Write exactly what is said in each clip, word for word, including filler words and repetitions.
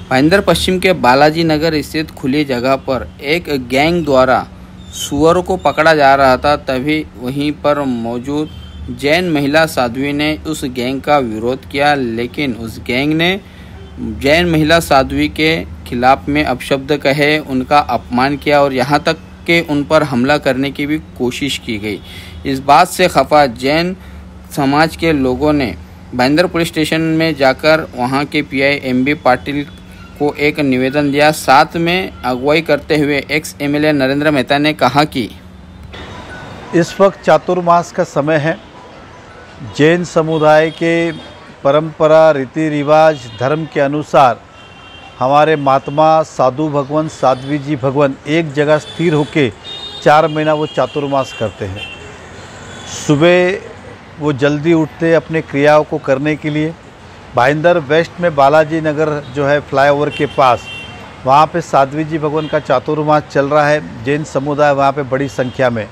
भाईंदर पश्चिम के बालाजी नगर स्थित खुली जगह पर एक गैंग द्वारा सुअरों को पकड़ा जा रहा था। तभी वहीं पर मौजूद जैन महिला साध्वी ने उस गैंग का विरोध किया, लेकिन उस गैंग ने जैन महिला साध्वी के खिलाफ में अपशब्द कहे, उनका अपमान किया और यहाँ तक कि उन पर हमला करने की भी कोशिश की गई। इस बात से खफा जैन समाज के लोगों ने भाईंदर पुलिस स्टेशन में जाकर वहां के पीआई एमबी पाटिल को एक निवेदन दिया। साथ में अगुवाई करते हुए एक्स एमएलए नरेंद्र मेहता ने कहा कि इस वक्त चातुर्मास का समय है। जैन समुदाय के परंपरा, रीति रिवाज, धर्म के अनुसार हमारे महात्मा साधु भगवान साध्वी जी भगवान एक जगह स्थिर होके चार महीना वो चातुर्मास करते हैं। सुबह वो जल्दी उठते अपने क्रियाओं को करने के लिए। भाईंदर वेस्ट में बालाजी नगर जो है फ्लाईओवर के पास, वहाँ पे साध्वी जी भगवान का चातुर्मास चल रहा है। जैन समुदाय वहाँ पे बड़ी संख्या में।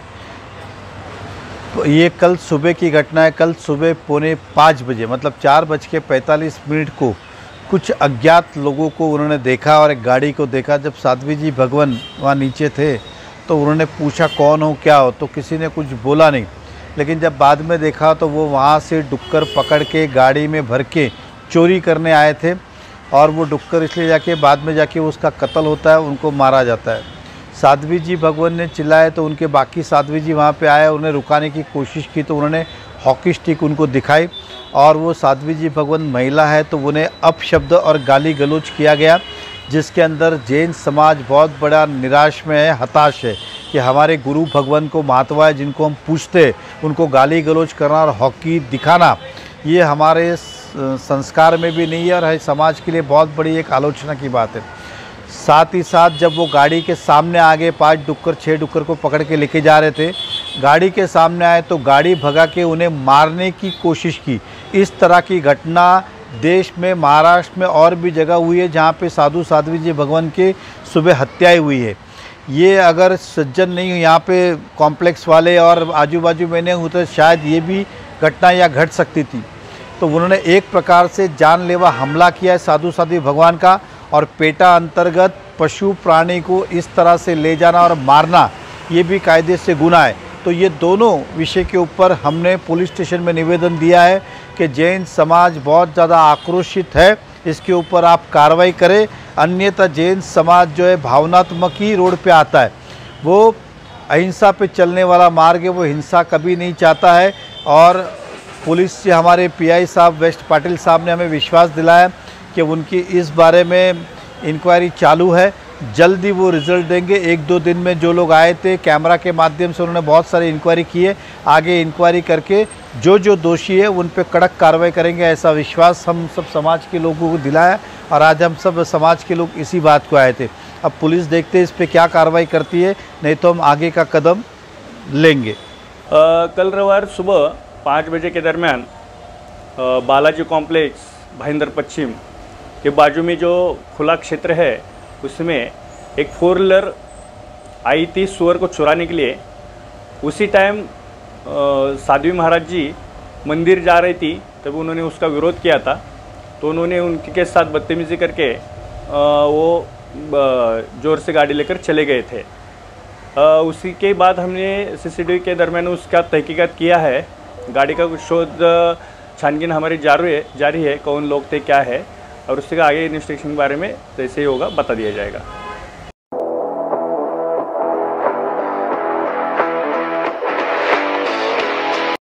तो ये कल सुबह की घटना है। कल सुबह पौने पाँच बजे मतलब चार बज के पैंतालीस मिनट को कुछ अज्ञात लोगों को उन्होंने देखा और एक गाड़ी को देखा। जब साध्वी जी भगवान वहाँ नीचे थे तो उन्होंने पूछा कौन हो, क्या हो, तो किसी ने कुछ बोला नहीं। लेकिन जब बाद में देखा तो वो वहाँ से डुक्कर पकड़ के गाड़ी में भर के चोरी करने आए थे और वो डुक्कर इसलिए जाके बाद में जाके उसका कत्ल होता है, उनको मारा जाता है। साध्वी जी भगवान ने चिल्लाए तो उनके बाकी साध्वी जी वहाँ पे आए, उन्हें रुकाने की कोशिश की तो उन्होंने हॉकी स्टिक उनको दिखाई और वो साध्वी जी भगवान महिला है तो उन्हें अपशब्द और गाली गलौज किया गया, जिसके अंदर जैन समाज बहुत बड़ा निराश में है, हताश है कि हमारे गुरु भगवान को महात्मा है जिनको हम पूछते, उनको गाली गलौज करना और हॉकी दिखाना ये हमारे संस्कार में भी नहीं है और समाज के लिए बहुत बड़ी एक आलोचना की बात है। साथ ही साथ जब वो गाड़ी के सामने आगे पाँच डुक्कर छः डुक्कर को पकड़ के लेके जा रहे थे, गाड़ी के सामने आए तो गाड़ी भगा के उन्हें मारने की कोशिश की। इस तरह की घटना देश में, महाराष्ट्र में और भी जगह हुई है जहाँ पे साधु साध्वी जी भगवान की सुबह हत्याएं हुई है। ये अगर सज्जन नहीं यहाँ पे कॉम्प्लेक्स वाले और आजू बाजू में नहीं होते शायद ये भी घटना या घट सकती थी। तो उन्होंने एक प्रकार से जानलेवा हमला किया है साधु साध्वी भगवान का। और पेटा अंतर्गत पशु प्राणी को इस तरह से ले जाना और मारना ये भी कायदे से गुनाह है। तो ये दोनों विषय के ऊपर हमने पुलिस स्टेशन में निवेदन दिया है कि जैन समाज बहुत ज़्यादा आक्रोशित है, इसके ऊपर आप कार्रवाई करें, अन्यथा जैन समाज जो है भावनात्मक ही रोड पे आता है। वो अहिंसा पे चलने वाला मार्ग है, वो हिंसा कभी नहीं चाहता है। और पुलिस से हमारे पीआई साहब वेस्ट पाटिल साहब ने हमें विश्वास दिलाया कि उनकी इस बारे में इंक्वायरी चालू है, जल्दी वो रिज़ल्ट देंगे। एक दो दिन में जो लोग आए थे कैमरा के माध्यम से उन्होंने बहुत सारी इंक्वायरी की है, आगे इंक्वायरी करके जो जो दोषी है उन पे कड़क कार्रवाई करेंगे, ऐसा विश्वास हम सब समाज के लोगों को दिलाया। और आज हम सब समाज के लोग इसी बात को आए थे। अब पुलिस देखते हैं इस पर क्या कार्रवाई करती है, नहीं तो हम आगे का कदम लेंगे। आ, कल रविवार सुबह पाँच बजे के दरमियान बालाजी कॉम्प्लेक्स भाईंदर पश्चिम के बाजू में जो खुला क्षेत्र है उसमें एक फोर व्हीलर आई थी सुअर को चुराने के लिए। उसी टाइम साध्वी महाराज जी मंदिर जा रही थी, तब उन्होंने उसका विरोध किया था। तो उन्होंने उनके साथ बदतमीज़ी करके आ, वो ज़ोर से गाड़ी लेकर चले गए थे। आ, उसी के बाद हमने सीसीटीवी के दरमियान उसका तहकीकात किया है। गाड़ी का शोध छानबीन हमारी जारी है जारी है कौन लोग थे क्या है, और उससे आगे इन्वेस्टिगेशन के बारे में जैसे ही होगा बता दिया जाएगा।